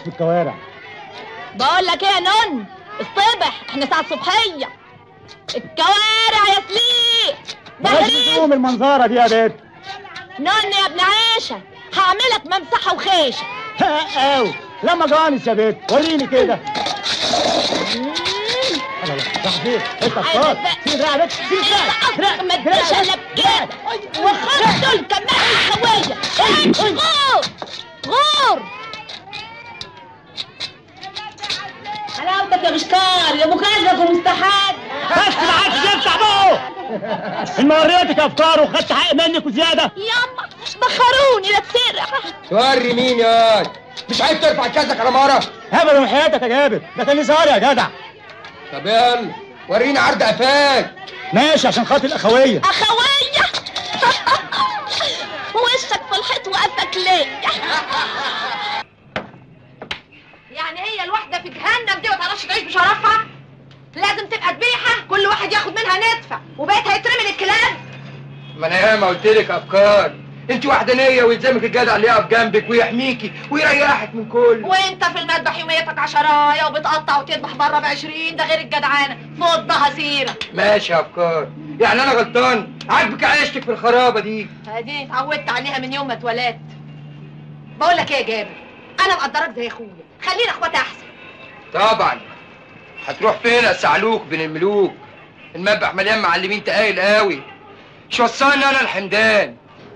في الكوارع. بقول لك ايه يا نون، اصطبح، احنا ساعة صبحية. الكوارع يا سليق. بلاش تقوم المنظرة دي يا بنت. نون يا ابن عيشة، هعملك ممسحة وخيشة. اوي لما جوانس يا بنت، وريني كده. راح فين؟ انت الصوت. سيب دراعك يا بنت، سيب دراعك. ما تجيش الا بكده. وخرج دول كمان الخواية. غور غور. حلاوتك يا مشكار، يا مكازلك ومستحاد. بس معاك تفتح بقه. الموريتك افكار وخدت حق منك وزياده. ياما بخروني لا تسرع. توري مين يا واد؟ مش عايز ترفع كاسك على مره؟ هبل وحياتك يا جابر، ده كان نزار يا جدع. طب يلا ورينا عرض قفاك. ماشي عشان خاطر الاخويه. اخويه؟ وشك في الحيط وقفك ليه؟ يعني هي الواحده في جهنم دي ما تعرفش تعيش بشرفها؟ لازم تبقى ذبيحه كل واحد ياخد منها نتفه وبقيت هيترمي للكلاب. ما انا ياما قلت لك افكار، انت وحدانيه ويلزمك الجدع اللي يقف جنبك ويحميكي ويريحك من كل. وانت في المذبح يوميتك عشرايه وبتقطع وتذبح بره ب20، ده غير الجدعانه، فضها سيره. ماشي يا افكار، يعني انا غلطان؟ عاجبك عيشتك في الخرابه دي؟ اديني اتعودت عليها من يوم ما اتولدت. بقول لك ايه يا جابر، انا مقدرك زي اخويا، خلينا اخوات احسن. طبعا. هتروح فين يا سعلوك بين الملوك؟ المذبح مليان معلمين تقايل قوي، مش وصلني انا الحمدان.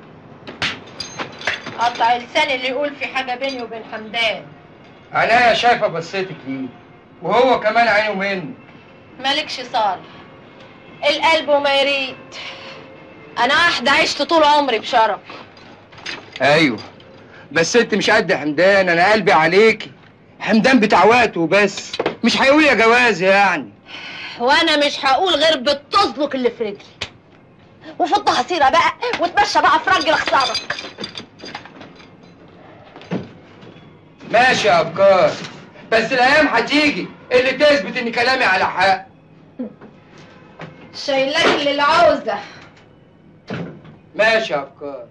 قطع لساني اللي يقول في حاجه بيني وبين حمدان. عينيا شايفه بصيتك ليه، وهو كمان عينه منك. مالكش صالح، القلب وما يريد. انا واحده عشت طول عمري بشرف. ايوه بس انت مش قد حمدان، انا قلبي عليكي. حمدان بتاع وقته وبس، مش هيقول يا جواز يعني. وانا مش هقول غير بالتزلق اللي في رجلي. وفضها سيره بقى وتمشى بقى في رجل اخسرك. ماشي يا افكار، بس الايام هتيجي اللي تثبت ان كلامي على حق. شايلاك للعوزه. ماشي يا افكار.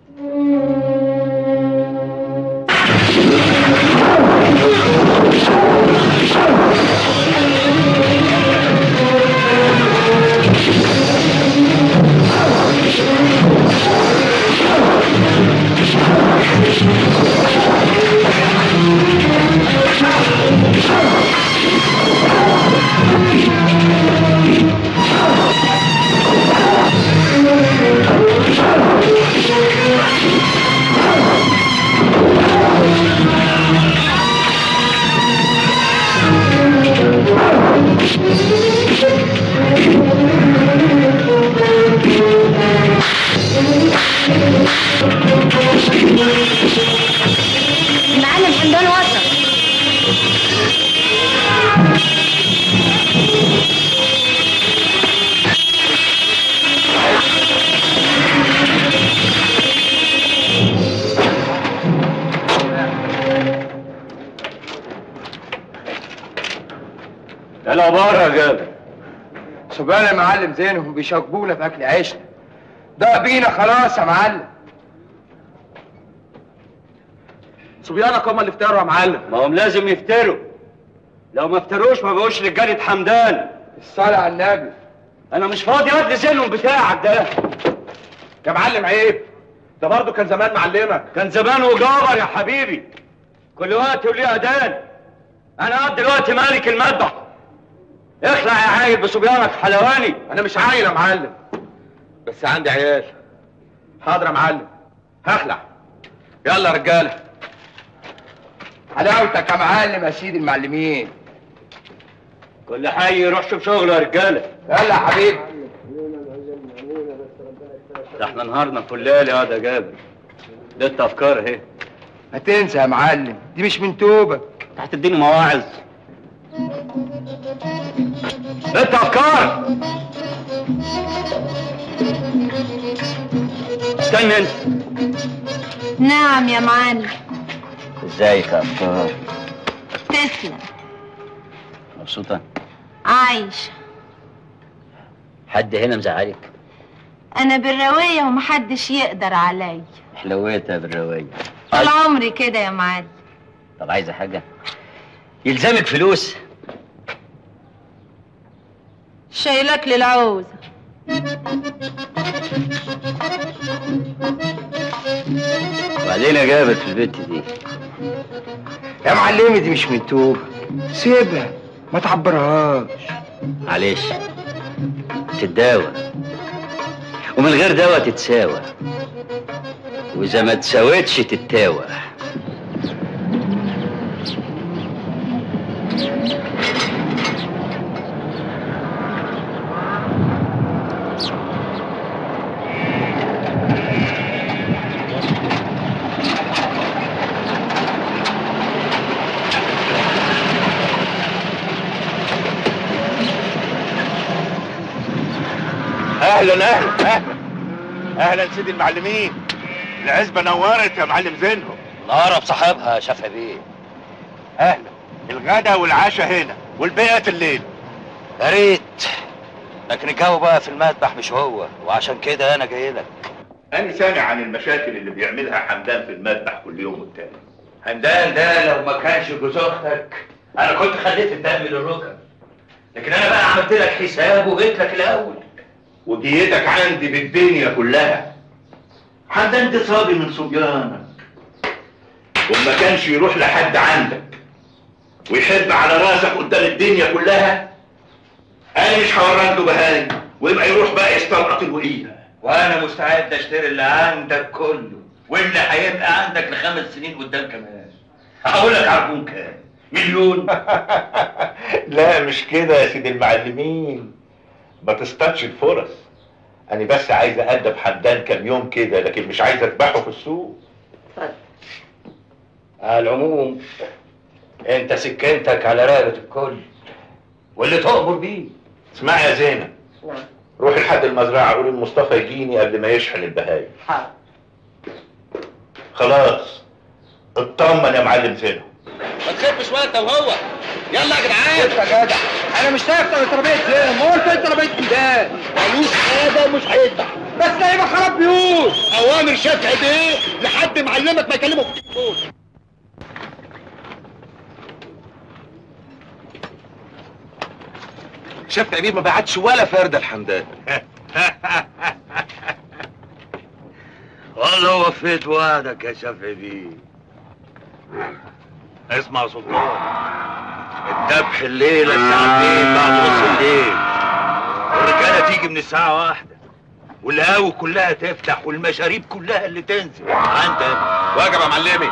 المعلم حمدان وصل. يلا بره يا جابر. سبحان يا معلم زينهم بيشاكبونا في اكل عيشنا. ده بينا خلاص يا معلم. صبيانك هم اللي افتروا يا معلم. ما هم لازم يفتروا، لو ما افتروش ما بقوش رجاله حمدان. الصلاة على النبي. انا مش فاضي ادي زينهم بتاعك ده يا معلم عيب، ده برضه كان زمان معلمك. كان زمان وجابر يا حبيبي، كل وقت وليه اذان. انا قد دلوقتي مالك المذبح. اخلع يا عيل بصبيانك حلواني. انا مش عايل يا معلم، بس عندي عيال. حاضر يا معلم، هخلع. يلا يا رجاله. حلاوتك يا معلم يا سيدي المعلمين. كل حي يروح شوف شغله يا رجاله. يلا يا حبيبي. ده احنا نهارنا كل ليله يا ده جابر. ده افكار اهي. ما تنسى يا معلم، دي مش من توبك. انت هتديني مواعظ. انت افكار. استنى انت. نعم يا معلم. ازيك يا افكار؟ تسلم. مبسوطه؟ عايشه. حد هنا مزعلك؟ انا بالروايه ومحدش يقدر عليا. حلويتها بالروايه. طول عمري كده يا معلم. طب عايزه حاجه؟ يلزمك فلوس؟ شايلك للعوزه. وبعدين جابت في البت دي يا معلمي دي مش من توبة، سيبها ما تعبرهاش. معلش تتداوى، ومن غير دواء تتساوى، واذا ما تساوتش تتاوى. اهلا اهلا اهلا اهلا سيدي المعلمين. العزبه نورت يا معلم زينهم. نهار بصاحبها يا شافعي بيه. اهلا. الغدا والعشاء هنا والبيئة الليل. يا ريت، لكن الجو بقى في المذبح مش هو، وعشان كده انا جاي لك. انا سامع عن المشاكل اللي بيعملها حمدان في المذبح كل يوم والتاني. حمدان ده لو ما كانش جوز اختك انا كنت خليت الدم للركب، لكن انا بقى عملت لك حساب وجيت لك الاول. وديتك عندي بالدنيا كلها. حمدان ده صبي من صبيانك، وما كانش يروح لحد عندك ويحب على راسك قدام الدنيا كلها. انا مش هورد له بهاي ويبقى يروح بقى يستلقط الوقيه. وانا مستعد اشتري اللي عندك كله واللي هيبقى عندك ل5 سنين قدام كمان. هقول لك عربون كام؟ مليون؟ لا مش كده يا سيدي المعلمين، ما تصطادش الفرص. انا بس عايز ادب حمدان كام يوم كده، لكن مش عايز اذبحه في السوق. اتفضل. على العموم انت سكنتك على رقبه الكل واللي تؤمر بيه. اسمعي يا زينب، روحي لحد المزرعه قولي لمصطفى يجيني قبل ما يشحن البهايم. حاضر. خلاص اطمن يا معلم زينب. ما تخافش ولا انت وهو. يلا يا جدعان. يا جدع انا مش شايف ترابيزه زين، ما قلت انت ترابيزه حمدان ملوش حاجه ومش هيذبح، بس ده يبقى خراب بيوت. اوامر شافعي بيه لحد معلمك ما يكلمه في التليفون. شافعي بيه ما بعتش ولا فرده لحمدان. والله وفيت وعدك يا شافعي بيه. اسمع يا سلطان، الذبح الليله الساعه 2 بعد نص الليل، والرجاله تيجي من الساعه 1 والقهاوي كلها تفتح والمشاريب كلها اللي تنزل عندك. واجب يا معلمي.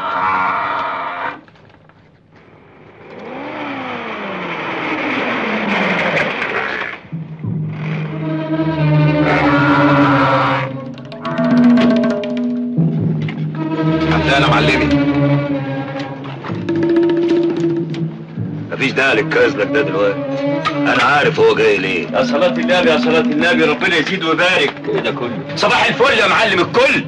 حمدان يا معلمي. مفيش داعي للكذبك ده دلوقتي، انا عارف هو جاي ليه. يا صلاة النبي يا صلاة النبي، ربنا يزيد ويبارك. ايه ده كله؟ صباح الفل يا معلم الكل.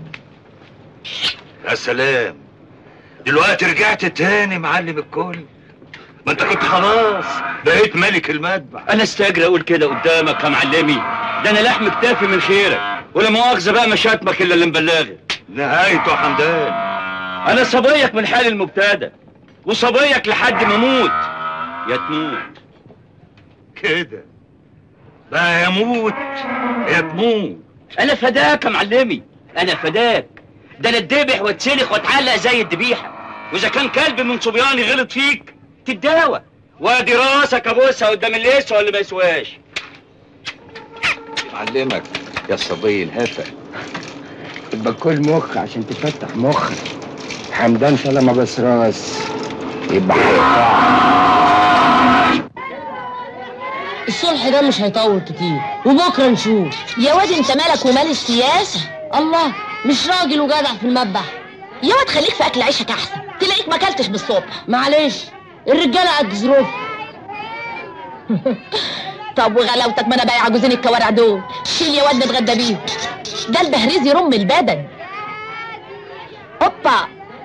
يا سلام، دلوقتي رجعت تاني معلم الكل؟ ما انت كنت خلاص بقيت ملك المذبح. انا استاجر اقول كده قدامك يا معلمي؟ ده انا لحم كتافي من خيرك، ولا مؤاخذه بقى مش هاتمك الا اللي مبلغك. نهايته يا حمدان، انا صبيك من حال المبتدى وصبيك لحد ما اموت. يا تموت كده بقى، يا موت يا تموت. انا فداك يا معلمي، انا فداك. ده انا اتذبح واتسلخ واتعلق زي الذبيحه، واذا كان كلب من صبياني غلط فيك تتداوى، وادي راسك ابوسها قدام اللي يسوى واللي ما يسواش. معلمك يا الصبي الهفا، يبقى كل مخ عشان تفتح مخك. حمدان طالما بس راس يبقى الصلح ده مش هيطول كتير، وبكره نشوف. يا واد انت مالك ومال السياسه؟ الله، مش راجل وجدع في المذبح. يا واد خليك في اكل عيشك احسن، تلاقيك ما اكلتش بالصبح. معلش الرجاله قد ظروفها. طب وغلاوتك، ما انا بايع جوزين الكوارع دول. شيل يا واد نتغدى بيهم، ده البهريز يرم البدن. هوبا.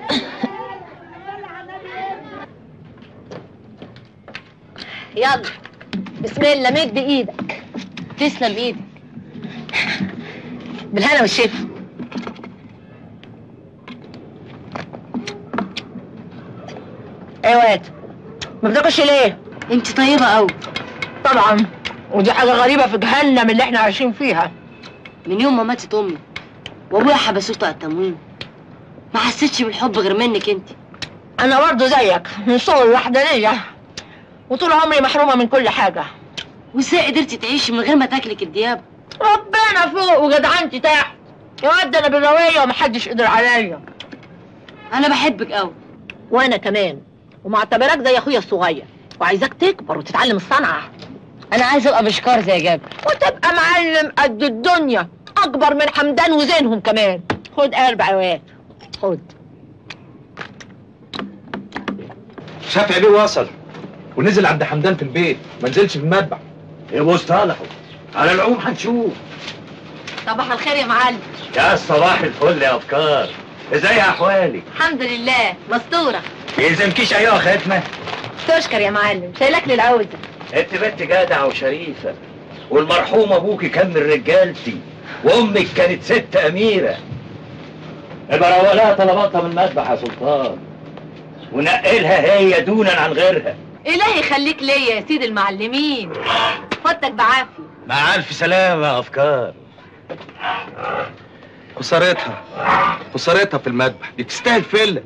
يلا بسم الله، مد بايدك. تسلم ايدك. بالهنا والشفا. ايه واد؟ ما بتاكلش ليه؟ انت طيبه قوي. طبعا، ودي حاجه غريبه في جهنم اللي احنا عايشين فيها. من يوم ما ماتت امي وابويا حبسوه على التموين ما حسيتش بالحب غير منك انت. انا برضه زيك من صغر الوحدانيه، وطول عمري محرومه من كل حاجه. وازاي قدرتي تعيشي من غير ما تاكلك الدياب؟ ربنا فوق وجدعنتي تحت. يا واد انا بالرويه ومحدش قدر عليا. انا بحبك قوي. وانا كمان، ومعتبراك زي اخويا الصغير، وعايزاك تكبر وتتعلم الصنعه. انا عايزه ابقى بشكار زي جابر، وتبقى معلم قد الدنيا، اكبر من حمدان وزينهم كمان. خد 4 واد، خد. شافعي بيه وصل ونزل عند حمدان في البيت، ما نزلش في المذبح. يا مصطلحوا على العموم هنشوف. صباح الخير يا معلم. يا صباح الفل يا افكار، ازاي احوالك؟ الحمد لله مستوره. يلزمكيش ايوه ختمه؟ تشكر يا معلم، شايلك للعوزه. انت بنت جدعه وشريفه، والمرحوم ابوكي كان من رجالتي، وامك كانت ست اميره. ابقى رولاها طلباتها من المذبح يا سلطان، ونقلها هي دونا عن غيرها. الهي يخليك ليا يا سيد المعلمين. فوتك بعافيه. مع الف سلامه يا افكار. خسارتها في المذبح دي تستاهل فله.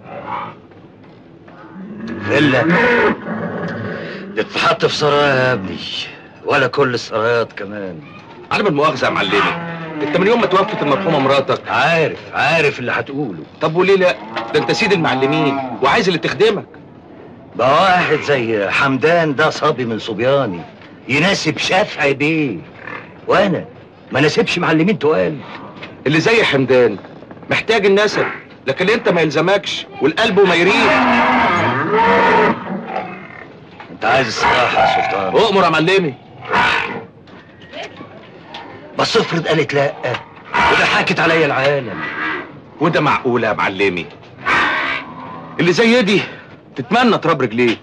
فله دي تتحط في سرايا يا ابني، ولا كل السرايات كمان. عدم المؤاخذه يا معلمي، انت من يوم ما توفت المرحومه مراتك عارف اللي هتقوله. طب وليه لا؟ ده انت سيد المعلمين وعايز اللي تخدمك. ده واحد زي حمدان ده صبي من صبياني، يناسب شافعي بيه، وانا ما ناسبش معلمين تقال. اللي زي حمدان محتاج النسب، لكن انت ما يلزمكش والقلب ما يريد. انت عايز الصراحه يا سلطان؟ اؤمر يا معلمي. بس افرض قالت لا وده حاكت عليا العالم. وده معقول يا معلمي؟ اللي زي دي تتمنى تراب رجليك.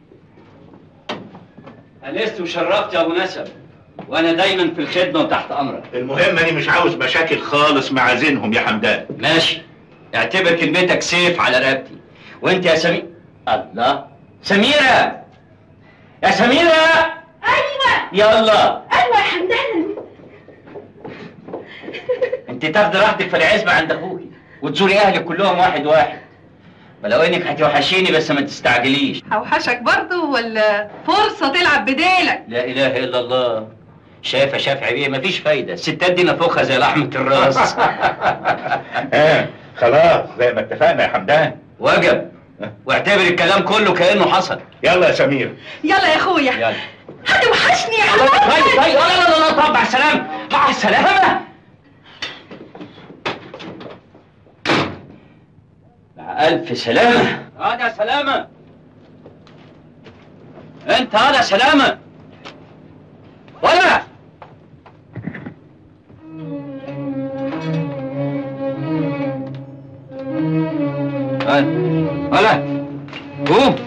أنست وشرفت يا أبو نسب، وأنا دايما في الخدمة وتحت أمرك. المهم أنا مش عاوز مشاكل خالص مع زينهم يا حمدان. ماشي، اعتبر كلمتك سيف على رقبتي. وأنت يا الله، سميرة يا سميرة. ايوه يلا. ايوه يا حمدان. أنت تاخدي راحتك في العزبة عند أخوكي، وتزوري أهلك كلهم واحد واحد. ولو إنك هتوحشيني بس ما تستعجليش. هوحشك برضه ولا فرصة تلعب بديلك؟ لا إله إلا الله. شايفة شافعي بيه مفيش فايدة، الستات دي نفوخها زي لحمة الراس. خلاص زي ما اتفقنا يا حمدان. وجب، واعتبر الكلام كله كأنه حصل. يلا يا سمير. يلا يا اخويا. يلا. هتوحشني يا طيب حمدان. طيب، لا طب مع السلامة، مع السلامة. مع ألف سلامة. هذا سلامة. أنت هذا سلامة. ولا ولا قوم.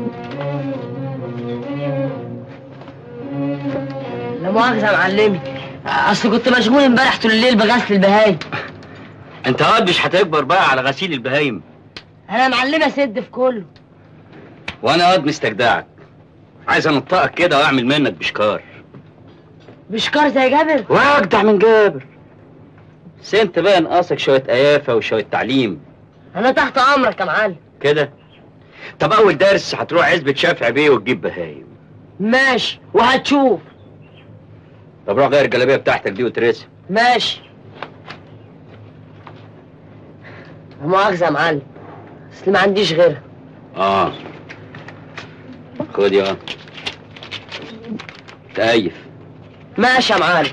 لا مؤاخذة يا معلمي، اصل كنت مشغول امبارح طول الليل بغسل البهايم. انت هاد مش هتكبر بقى على غسيل البهايم. انا معلمة سد في كله. وانا هاد مستجدعك، عايز انطقك كده واعمل منك بشكار. بشكار زي جابر؟ واجدع من جابر. بس انت بقى ناقصك شوية قيافة وشوية تعليم. انا تحت امرك يا معلم. كده؟ طب اول درس هتروح عزبة شافعي بيه وتجيب بهايم. ماشي، وهتشوف. طب روح غير الجلابية بتاعتك دي وترسم. ماشي. لا مؤاخذة يا معلم، اصل ما عنديش غيرها. خد يا تقيف. ماشي يا معلم.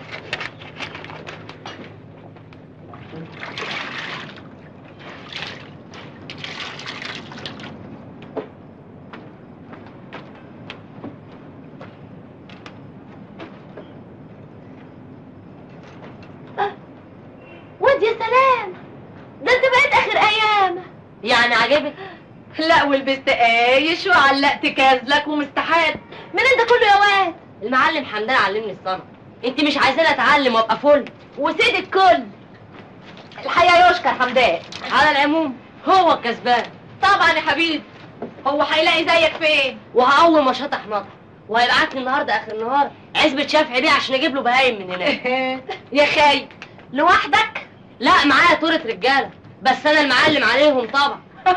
واد يا سلام، ده انت بقيت اخر ايام. يعني عجبك؟ لا ولبست قايش وعلقت كازلك ومستحات. منين ده كله يا واد؟ المعلم حمدان علمني الصنعة. انت مش عايزاني اتعلم وابقى فل؟ وسيد الكل. الحقيقة يشكر حمدان. على العموم هو الكسبان. طبعا يا حبيبي. هو هيلاقي زيك فين؟ وهقوم وشطح مطر، وهيبعت لي النهارده اخر النهار عزبة شافعي بيه عشان اجيب له بهايم من هناك. يا خايب لوحدك؟ لا معايا طورة رجاله، بس انا المعلم عليهم طبعا.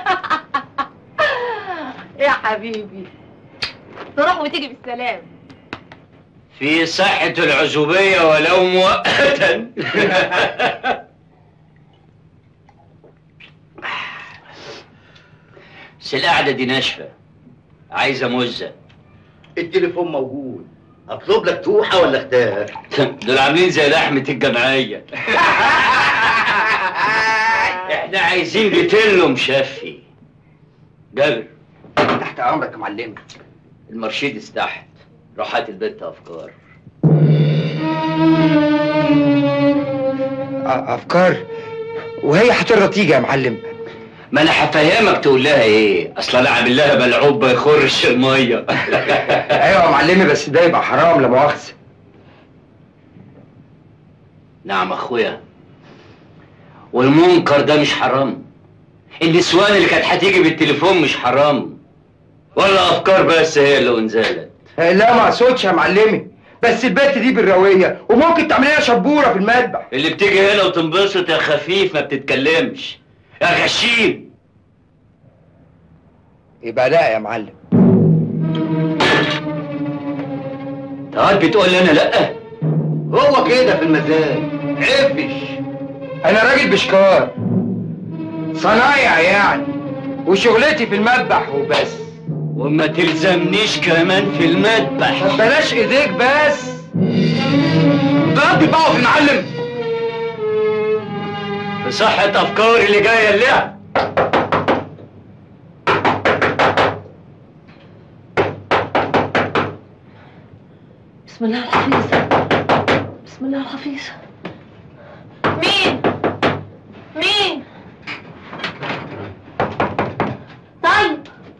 يا حبيبي تروح وتيجي بالسلام. في صحة العزوبية ولو مؤقتا. بس القعدة دي ناشفة، عايزة مزة. التليفون موجود، اطلب لك توحة ولا اختار؟ دول عاملين زي لحمة الجمعية. احنا عايزين بتلو مشفي. جابر تحت امرك يا معلم. المرشيدس تحت، روح هات البت افكار. افكار؟ وهي هترضى تيجي يا معلم؟ ما انا هفهمك تقول لها ايه، اصل انا عامل لها بلعوبه يخرش الميه. ايوه يا معلمي، بس ده يبقى حرام لا مؤاخذه. نعم اخويا، والمنكر ده مش حرام. النسوان اللي كانت هتيجي بالتليفون مش حرام، ولا افكار بس هي اللي انزلت. لا ما اقصدش يا معلمي، بس البت دي بالرويه وممكن تعمل لها شبوره في المذبح. اللي بتيجي هنا وتنبسط يا خفيف ما بتتكلمش يا غشيم. يبقى لا يا معلم. طب بتقول لي انا لا؟ هو كده في المزاج، عفش. انا راجل بشكار صنايع يعني، وشغلتي في المذبح وبس. وما تلزمنيش كمان في المذبح. طب بلاش ايديك بس. ضربت بقى في المعلم. في صحة افكاري اللي جاية اللعب. بسم الله الحفيظ، بسم الله الحفيظ. مين؟ مين؟ طيب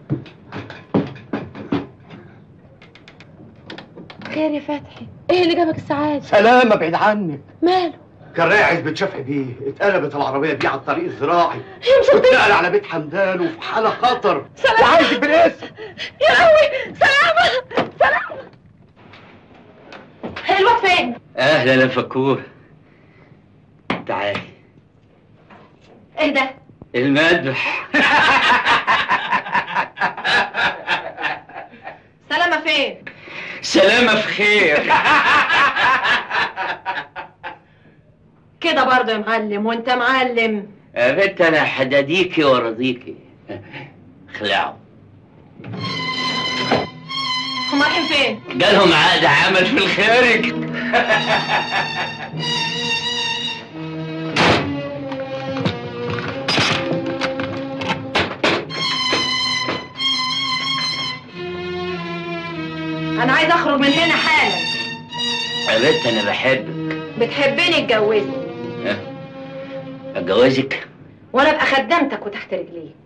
خير يا فتحي، ايه اللي جابك السعادة؟ سلامة بعيد عنك. ماله؟ كان رايح عزبة شافعي بيه، اتقلبت العربية دي على الطريق الزراعي، يا مصدق، واتنقل على بيت حمدان وفي حالة خطر. سلام. وعايزك بالاسم. يا لهوي، سلامة سلامة. هي الواد فين؟ اهلا يا فكور، تعالي. ايه ده؟ المذبح. سلامة فين؟ سلامة في خير. كده برضه يا معلم، وانت معلم. يا بنت انا حداديكي وراضيكي. خلعوا. هم رايحين فين؟ جالهم عقد عمل في الخارج. انا عايز اخرج من هنا حالا. يا بنت انا بحبك. بتحبني اتجوزني. اتجوزك؟ وانا ابقى خدمتك وتحت رجليك.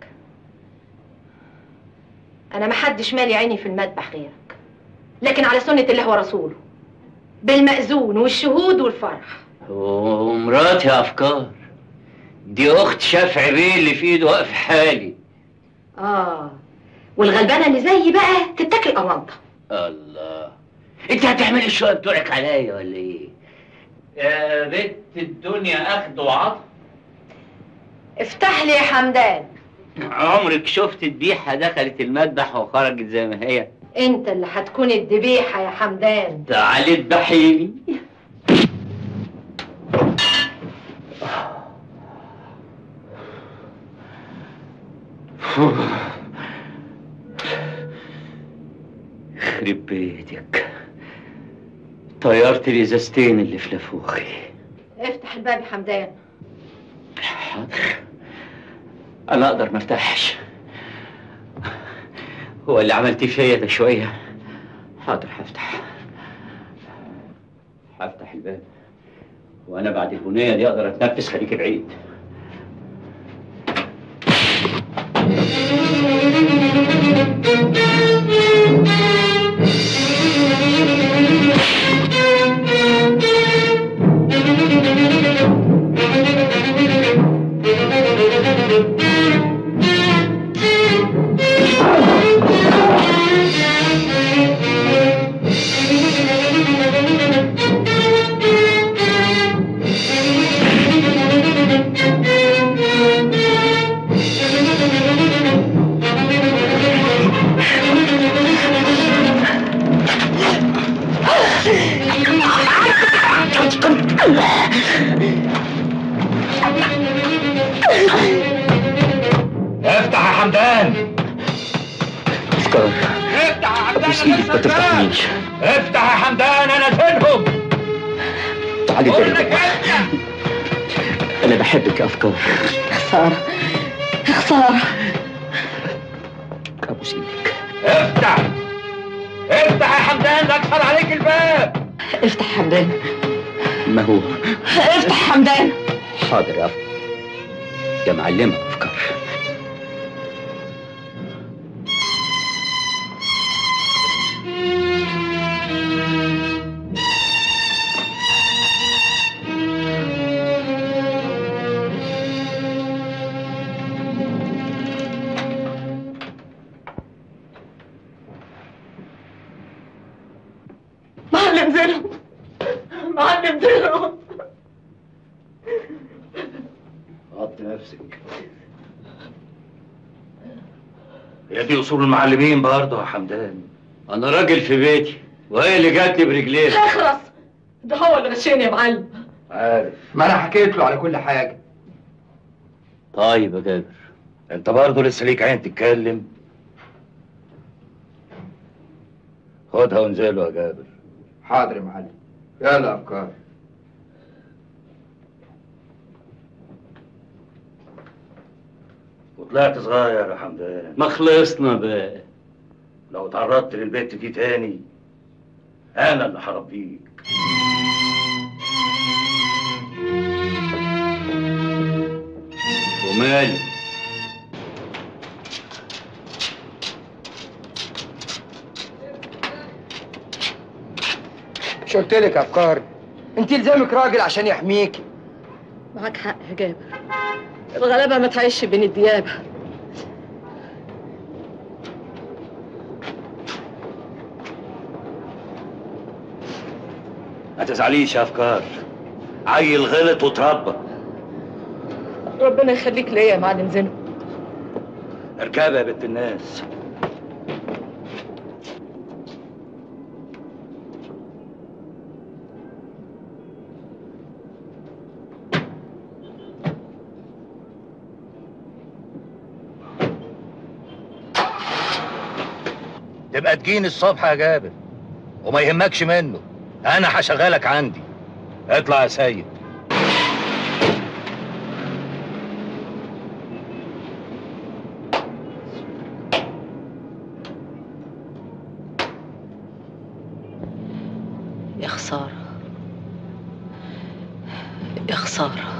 انا محدش مالي عيني في المذبح غيرك، لكن على سنة الله ورسوله، بالمأذون والشهود والفرح. ومراتي يا افكار دي اخت شافعي بيه اللي في ايده واقف حالي. والغلبانة اللي زيي بقى تتاكل قمانطة. الله، انت هتعملي الشقه بتوعك عليا ولا ايه؟ يا بنت الدنيا اخد وعطا. افتح لي يا حمدان. عمرك شفت ذبيحه دخلت المذبح وخرجت زي ما هي؟ انت اللي هتكون الذبيحة يا حمدان. تعالي اذبحيني. يخرب بيتك، طيرت الازازتين اللي في نافوخي. افتح الباب يا حمدان. حاضر، انا اقدر مرتاحش. هو اللي عملتيه فيا ده شويه. حاضر هفتح الباب، وانا بعد البنيه دي اقدر اتنفس. خليك بعيد. حمدان. افكار افتح يا حمدان. بوس ايدك ما تفتحنيش. افتح يا حمدان انا زينهم. تعالي بقول لك تاني. افتح. انا بحبك يا افكار. خسارة خسارة. ابوس ايدك. افتح افتح يا حمدان، لا اكسر عليك الباب. افتح حمدان. ما هو افتح حمدان. حاضر يا افكار يا معلمة افكار. معلم زينهم، معلم زينهم. غطي نفسك. هي دي اصول المعلمين برضه يا حمدان. انا راجل في بيتي وهي اللي جات لي برجليها. اخرس، ده هو اللي غشني يا معلم. عارف. ما انا حكيت له على كل حاجه. طيب يا جابر. انت برضه لسه ليك عين تتكلم. خدها وانزله يا جابر. حاضر يا معلم. يلا افكار. وطلعت صغير يا حمدان. ما خلصنا بقى. لو تعرضت للبنت دي تاني انا اللي هربيك. وماله؟ مش قلت لك يا افكار؟ انت يلزمك راجل عشان يحميكي. معاك حق يا جابر، الغلابة ما تعيش بين الديابة. ما تزعليش يا افكار، عيل غلط وتربى. ربنا يخليك ليا يا معلم زينب. اركبي يا بنت الناس. تبقى تجيني الصبح يا جابر وما يهمكش منه، انا هشغلك عندي. اطلع يا سيد. يا خسارة يا خسارة.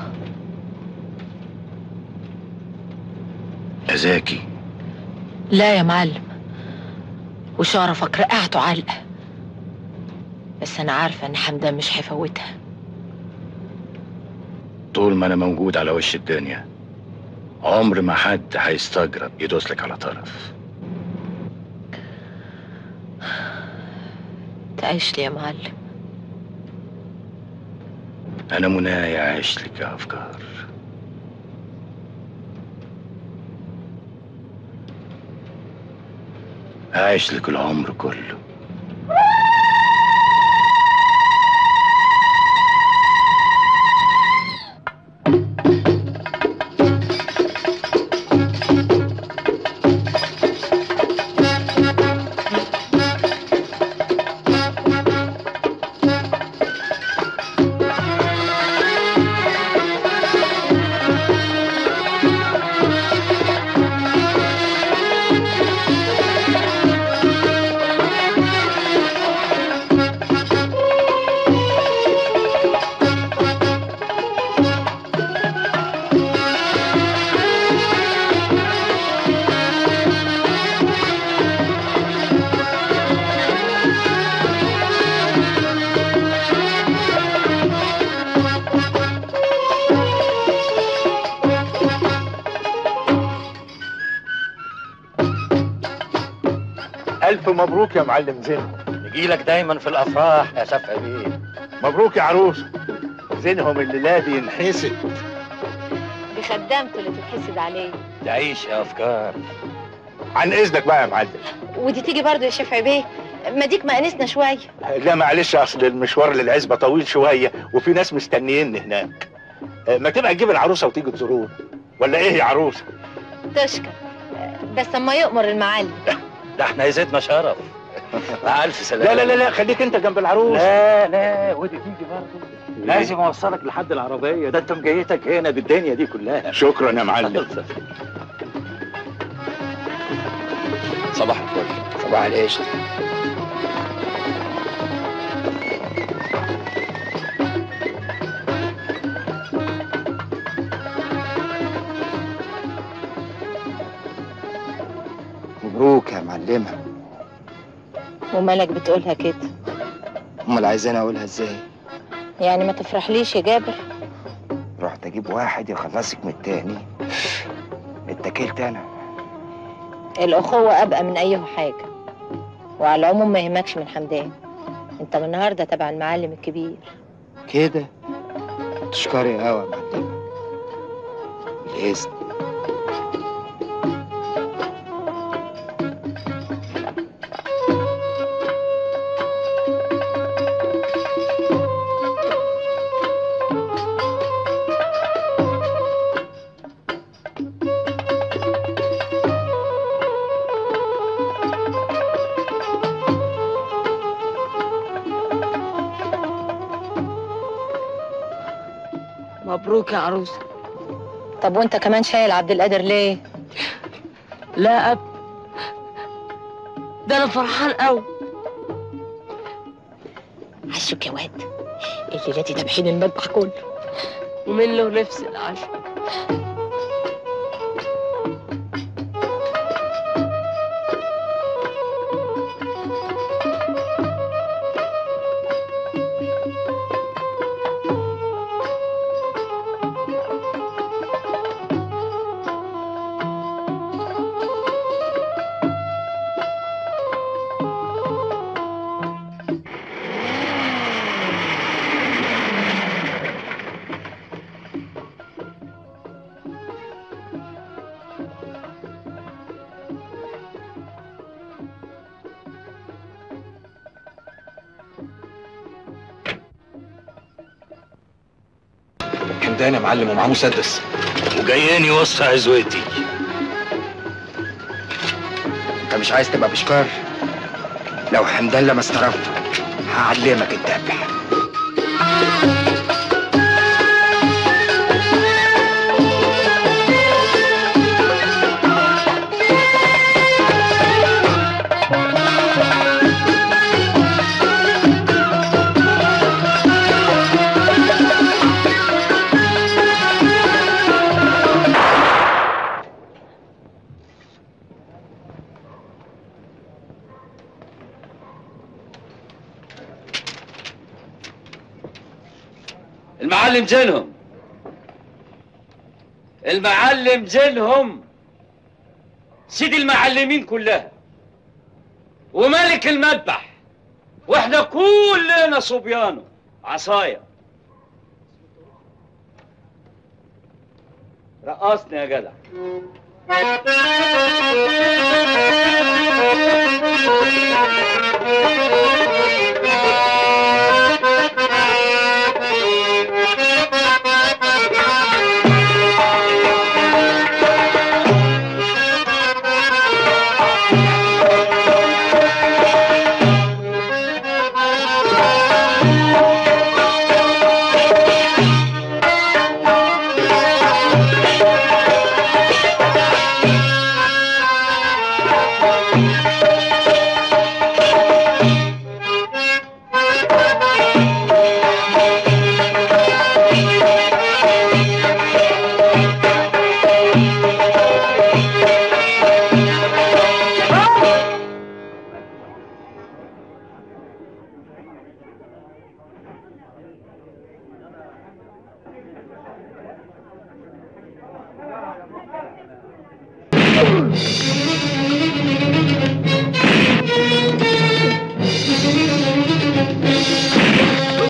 يا زكي. لا يا معلم، وشرفك رقعته علقة، بس أنا عارفة إن حمدان مش هيفوتها. طول ما انا موجود على وش الدنيا عمر ما حد هيستجرب يدوسلك على طرف. تعيش لي يا معلم. انا منايا عايش لك يا افكار. عايش لك العمر كله. ألف مبروك يا معلم زينهم. نجيلك دايما في الافراح يا شفقي بيه. مبروك يا عروسة. زينهم الليلة دي ينحسد. دي خدامته اللي تتحسد عليه. تعيش يا افكار. عن إذنك بقى يا معلم. ودي تيجي برضه يا شفعي بيه، ما ديك مقانسنا شويه. لا معلش، أصل المشوار للعزبة طويل شوية وفي ناس مستنييني هناك. ما تبقى تجيب العروسة وتيجي تزورونا، ولا إيه يا عروسة؟ تشكر، بس اما يؤمر المعلم. ده احنا يزيدنا شرف. مع الف سلامه. لا لا لا لا، خليك انت جنب العروس. لا لا، ودي تيجي برضه. لازم اوصلك لحد العربيه، ده انت مجيتك هنا بالدنيا دي كلها. شكرا يا معلم. صباح الفل. صباح القشطه. مبروك يا معلمة. ومالك بتقولها كده؟ امال عايزاني اقولها ازاي؟ يعني ما تفرحليش يا جابر؟ رحت اجيب واحد يخلصك من التاني، اتكلت انا. الأخوة أبقى من أي حاجة، وعلى العموم ما يهمكش من حمدان. أنت من النهارده تبع المعلم الكبير. كده تشكري قوي يا معلمة. بالإذن. مبروك يا عروسه. طب وأنت كمان شايل عبد القادر ليه؟ لا ده انا فرحان قوي. عشوك يا واد، الليلة دي تبحين المذبح كله. ومن له نفس العشاء. حمدان يا معلم ومعاه مسدس وجايين يوصي عزوتي. انت مش عايز تبقى بشكار؟ لو حمدان لمس طرفك هعلمك الذبح. المعلم زينهم، المعلم زينهم، سيد المعلمين كلها وملك المذبح، واحنا كلنا صبيانه عصايا. رقصني يا جدع.